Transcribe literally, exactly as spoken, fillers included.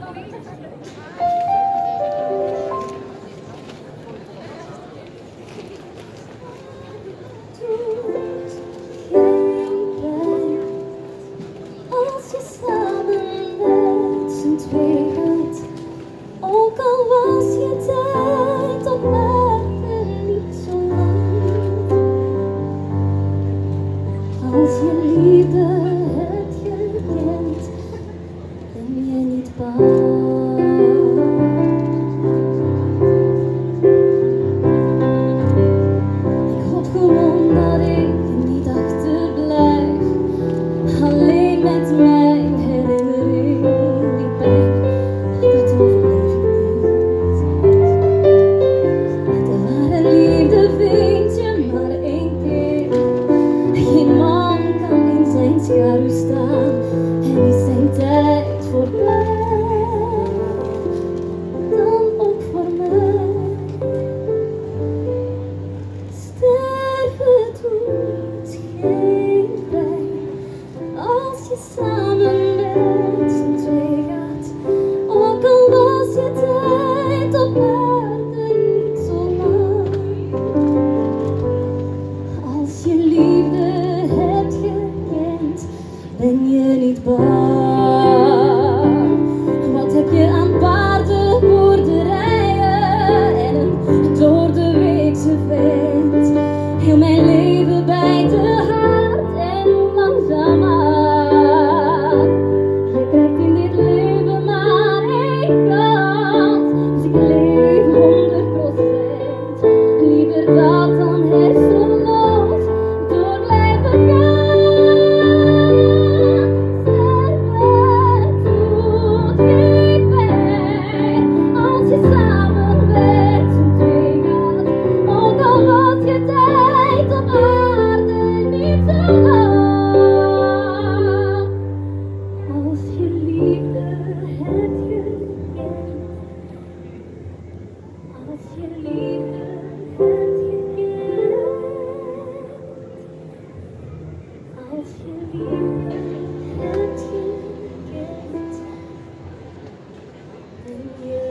Als je samen met z'n twee gaat, ook al was je tijd op aarde niet zo lang. Als je liefde hebt gekend, ben je niet bang. Ik hoop gewoon dat ik niet achterblijf, alleen met mijn herinnering. Ik ben dat overleef ik niet. De ware liefde vind je maar één keer. Geen man kan in zijn schaduw staan en is zijn tijd voorbij. Dan ook voor mij. Sterven doet geen pijn als je samen met z'n twee gaat, ook al was je tijd op aarde niet zo lang. Als je liefde hebt gekend, ben je niet bang. Wat heb je aan paarden, boerderijen en een door de weekse vent? Heel mijn leven bij de hart en langzaamaan. Je krijgt in dit leven maar één kans, dus ik leef honderd procent. Liever dat dan hersenloos door blijven gaan. Sterven doet geen pijn als je samen met z'n twee gaat, ook al was je tijd op aarde niet zo lang. Als je liefde hebt gekend, als je liefde hebt gekend, als je liefde hebt gekend, ben je